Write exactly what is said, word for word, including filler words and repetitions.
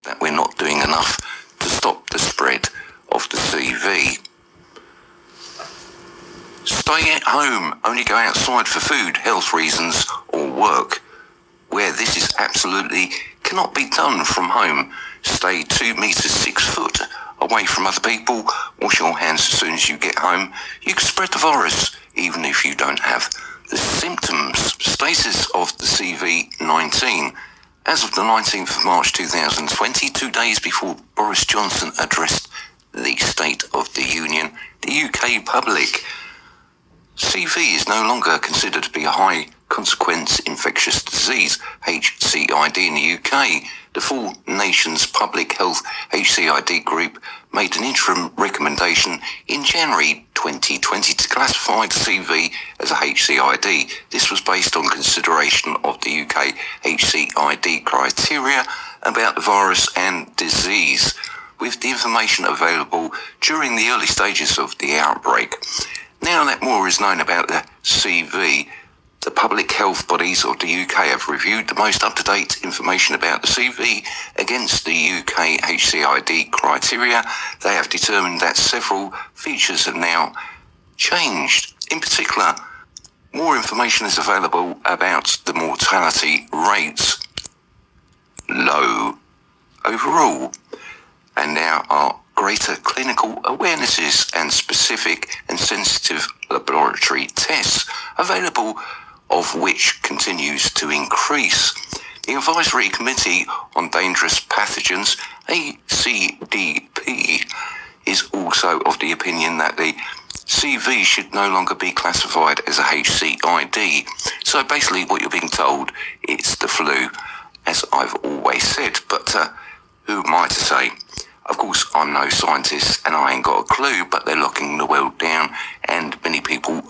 that we're not doing enough to stop the spread of the C V. Stay at home, only go outside for food, health reasons or work. Where this is absolutely cannot be done from home, stay two metres six foot away from other people, wash your hands as soon as you get home. You can spread the virus even if you don't have the symptoms. Status of the C V nineteen. As of the nineteenth of March two thousand twenty, two days before Boris Johnson addressed the State of the Union, the U K public, C V is no longer considered to be a high consequence infectious disease, H C I D in the U K. The full nation's public health H C I D group made an interim recommendation in January twenty twenty to classify the C V as a H C I D. This was based on consideration of the U K H C I D criteria about the virus and disease, with the information available during the early stages of the outbreak. Now that more is known about the C V, the public health bodies of the U K have reviewed the most up-to-date information about the C V against the U K H C I D criteria. They have determined that several features have now changed. In particular, more information is available about the mortality rates, low overall, and now are greater clinical awarenesses and specific and sensitive laboratory tests available, of which continues to increase. The Advisory Committee on Dangerous Pathogens, A C D P, is also of the opinion that the C V should no longer be classified as a H C I D. So basically what you're being told, it's the flu, as I've always said, but uh, who am I to say? Of course, I'm no scientist and I ain't got a clue, but they're locking the world down and many people